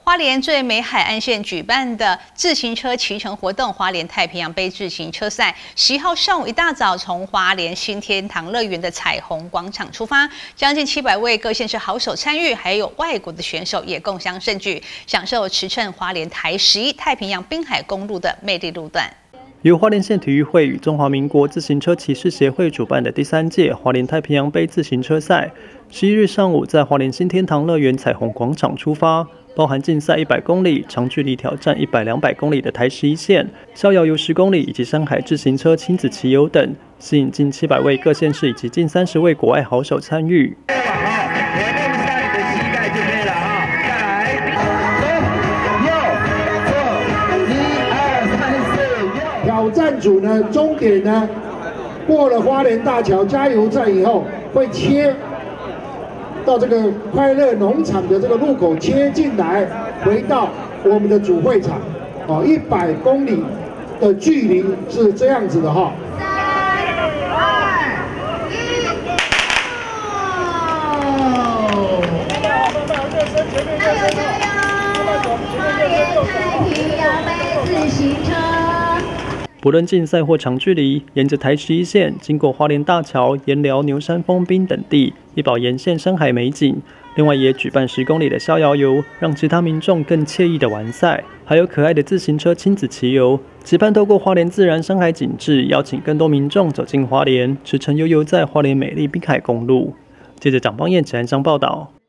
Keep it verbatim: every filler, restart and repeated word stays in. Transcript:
花莲最美海岸线举办的自行车骑乘活动——花莲太平洋杯自行车赛，十一号上午一大早从花莲新天堂乐园的彩虹广场出发，将近七百位各县市好手参与，还有外国的选手也共襄盛举，享受驰骋花莲台十一太平洋滨海公路的魅力路段。 由花莲县体育会与中华民国自行车骑士协会主办的第三届花莲太平洋杯自行车赛，十一日上午在花莲新天堂乐园彩虹广场出发，包含竞赛一百公里、长距离挑战一百、两百公里的台十一线、逍遥游十公里以及山海自行车亲子骑游等，吸引近七百位各县市以及近三十位国外好手参与。 挑战组呢，终点呢，过了花莲大桥加油站以后，会切到这个快乐农场的这个路口切进来，回到我们的主会场。哦，一百公里的距离是这样子的哈。三、二、一，加油加油！花莲太平洋杯自行车。 不论竞赛或长距离，沿着台十一线，经过花莲大桥、盐寮、牛山、丰滨等地，一饱沿线山海美景。另外也举办十公里的逍遥游，让其他民众更惬意的完赛。还有可爱的自行车亲子骑游，期盼透过花莲自然山海景致，邀请更多民众走进花莲，驰骋悠游在花莲美丽滨海公路。记者蒋邦彦、陈安章报道。